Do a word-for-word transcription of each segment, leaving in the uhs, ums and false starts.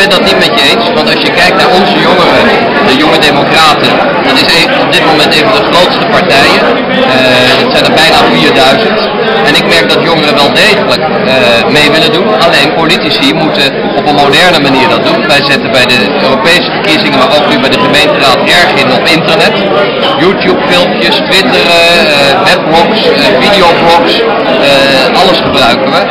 ben dat niet met je eens, want als je kijkt naar onze jongeren, de jonge democraten, dat is een, op dit moment een van de grootste partijen. Uh, dat zijn er bijna vierduizend. En ik merk dat jongeren wel degelijk uh, mee willen doen, alleen politici moeten op een moderne manier dat doen. Wij zetten bij de Europese verkiezingen, maar ook nu bij de gemeenteraad erg in op internet. YouTube filmpjes, twitteren, uh, webblogs, uh, videoblogs, uh, alles gebruiken we.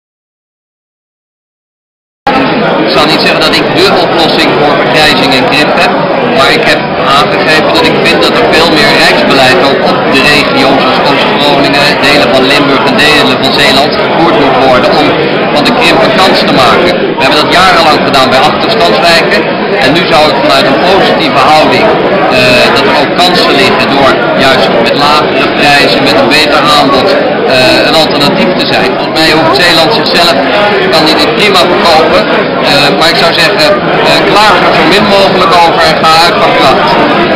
Ik zal niet zeggen dat ik de oplossing voor vergrijzing en krimp heb, maar ik heb aangegeven dat ik vind dat er veel meer rijksbeleid ook op de regio's zoals Oost-Groningen, delen van Limburg en delen van Zeeland gevoerd moet worden om van de krimp een kans te maken. We hebben dat jarenlang gedaan bij achterstandswijken en nu zou ik vanuit een positieve houding, uh, dat er ook kansen liggen door juist met lagere prijzen, met een beter aanbod, uh, een alternatief te zijn. Volgens mij hoeft Zeeland zichzelf, kan die dit prima verkopen, uh, maar ik zou zeggen, uh, klaag er zo min mogelijk over en ga uit van klacht.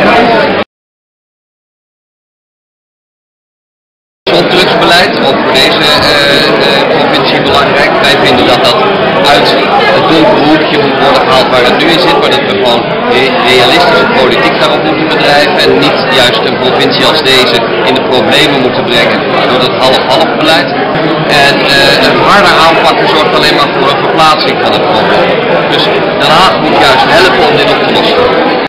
Drugsbeleid, ook voor deze uh, uh, provincie belangrijk. Wij vinden dat dat uit het donkere hoekje moet worden gehaald waar het nu in zit, maar dat we gewoon re realistische politiek daarop moeten bedrijven en niet juist een provincie als deze in de problemen moeten brengen door dat half-half beleid. En uh, het harder aanpakken zorgt alleen maar voor een verplaatsing van het probleem. Dus Den Haag moet juist helpen om dit op te lossen.